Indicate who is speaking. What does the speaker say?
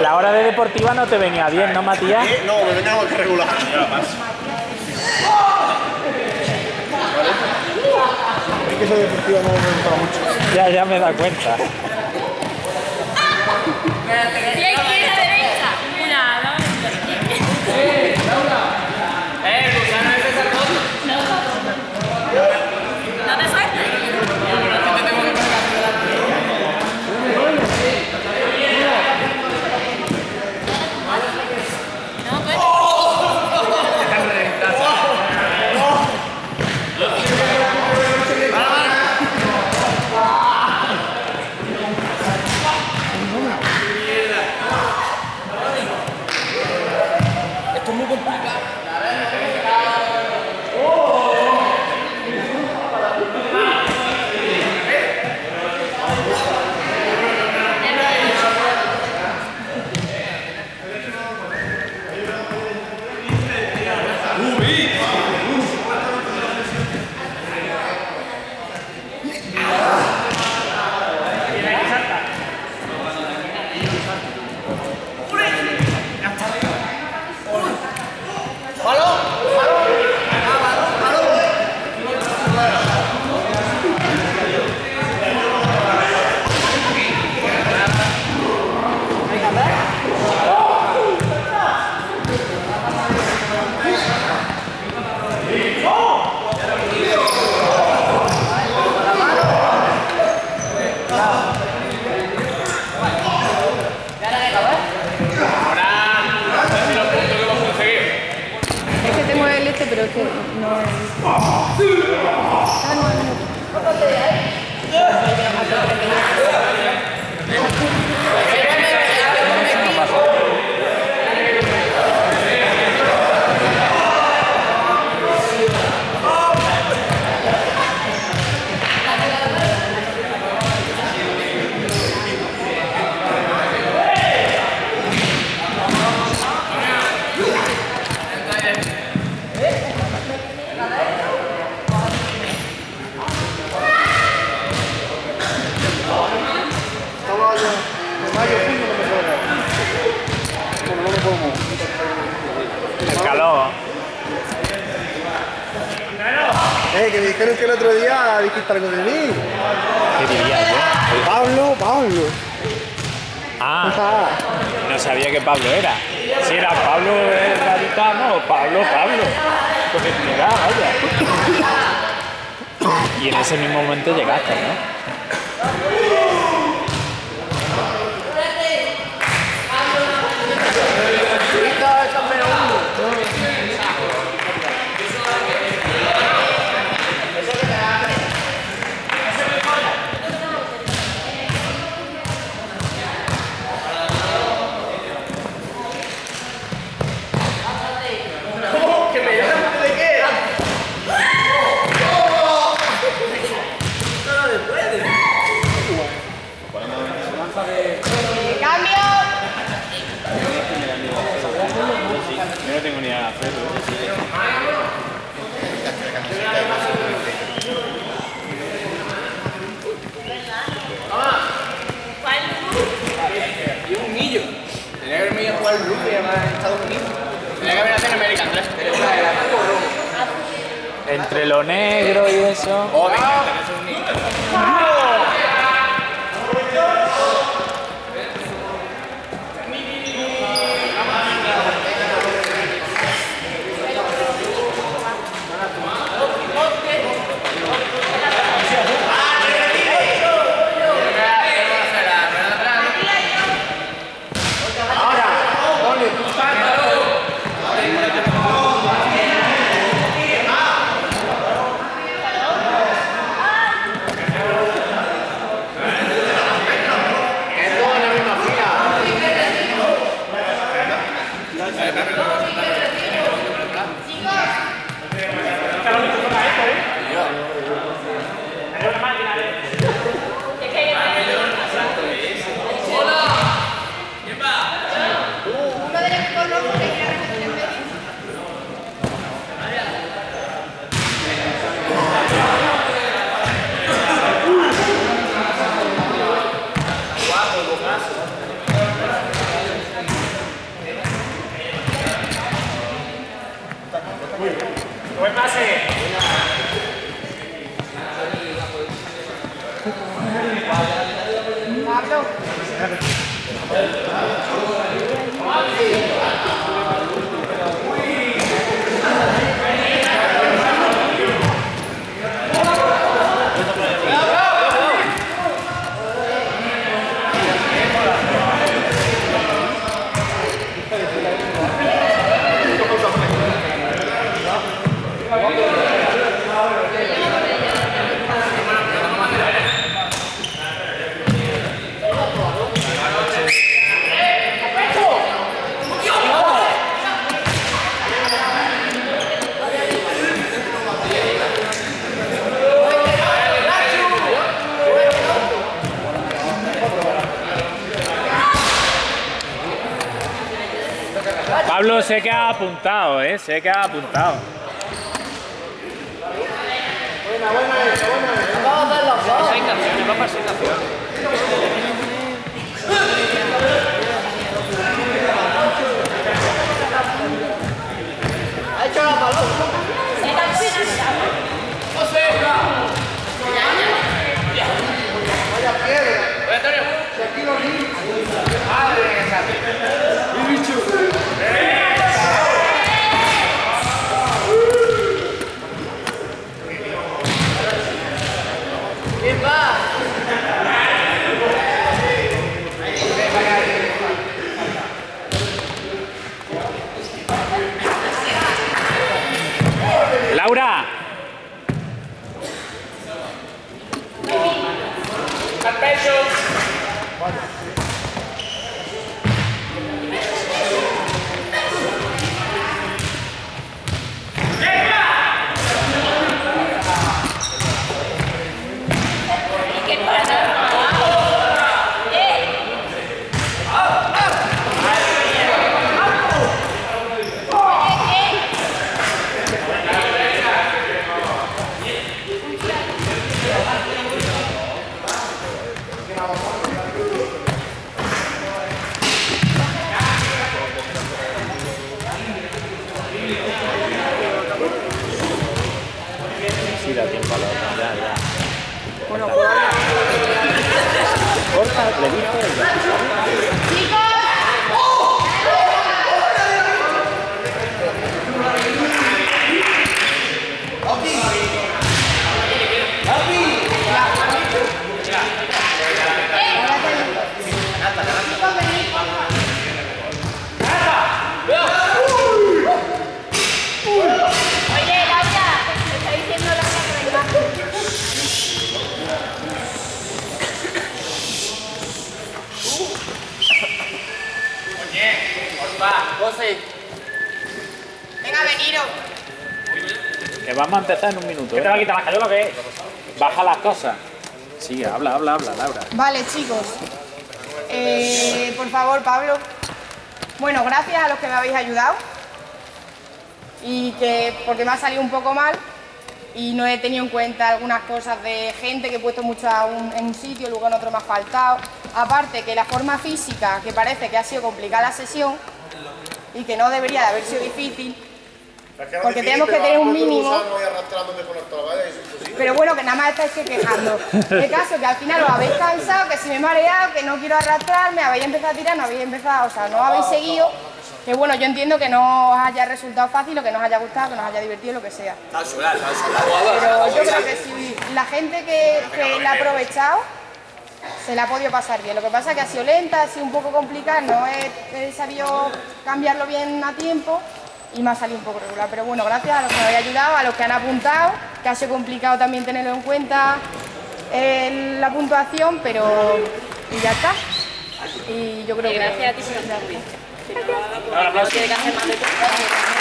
Speaker 1: La hora de deportiva no te venía bien, ¿no, Matías?
Speaker 2: No, me venía más regular. Es que esa deportiva no me gusta mucho.
Speaker 1: Ya me he dado cuenta.
Speaker 3: Pero que no
Speaker 1: el calor.
Speaker 2: Que me dijeron que el otro día dijiste algo de mí.
Speaker 1: ¿Qué diría yo?
Speaker 2: Pablo.
Speaker 1: Ah, no sabía que Pablo era. Si era Pablo el gaditano o Pablo. Pues mira, vaya. Y en ese mismo momento llegaste, ¿no? Yo no tengo ni idea de hacerlo.
Speaker 4: Y un millo. Tenía que haberme ido a jugar el rugby en Estados Unidos. Tenía que haber nacido en América 3.
Speaker 1: Entre lo negro y eso.
Speaker 4: Oh, me encantan esos niños.
Speaker 1: Pablo sé que ha apuntado, sé que ha apuntado.
Speaker 4: Vamos a hacer los dos. Sensaciones, vamos a sensaciones. Ha hecho la paloma. ¡José!
Speaker 2: Vaya piedra.
Speaker 4: Oye, Antonio.
Speaker 2: Si aquí los niños.
Speaker 4: ¿Quién va?
Speaker 1: Laura.
Speaker 4: Al pecho.
Speaker 1: Sí, da tiempo a la otra, ya.
Speaker 3: Bueno,
Speaker 1: Corta, le dice.
Speaker 3: oye, Laura, te está diciendo Laura que venga.
Speaker 4: José.
Speaker 3: Venga, veniros.
Speaker 1: Que vamos a empezar en un minuto.
Speaker 4: ¿Qué te va a quitar la cayola o qué?
Speaker 1: Baja las cosas. Sí, habla, Laura.
Speaker 3: Vale, chicos. Por favor, Pablo. Bueno, gracias a los que me habéis ayudado. Y que porque me ha salido un poco mal y no he tenido en cuenta algunas cosas de gente que he puesto mucho en un sitio, luego en otro me ha faltado. Aparte que la forma física, que parece que ha sido complicada la sesión y que no debería de haber sido difícil, porque tenemos que tener un mínimo. Pero bueno, que nada más estáis que quejando. El caso que al final os habéis cansado, que si me he mareado, que no quiero arrastrarme, habéis empezado a tirar, no habéis empezado, o sea, no habéis seguido. Que bueno, yo entiendo que no os haya resultado fácil o que no os haya gustado, que nos haya divertido, lo que sea. Pero yo creo que si la gente que la ha aprovechado, se la ha podido pasar bien. Lo que pasa es que ha sido lenta, ha sido un poco complicada, no he sabido cambiarlo bien a tiempo y me ha salido un poco regular. Pero bueno, gracias a los que me habéis ayudado, a los que han apuntado, que ha sido complicado también tenerlo en cuenta la puntuación, pero y ya está. Y yo creo que...
Speaker 5: Gracias a ti por hacerlo. Si no, pues, no tiene que hacer más de todo.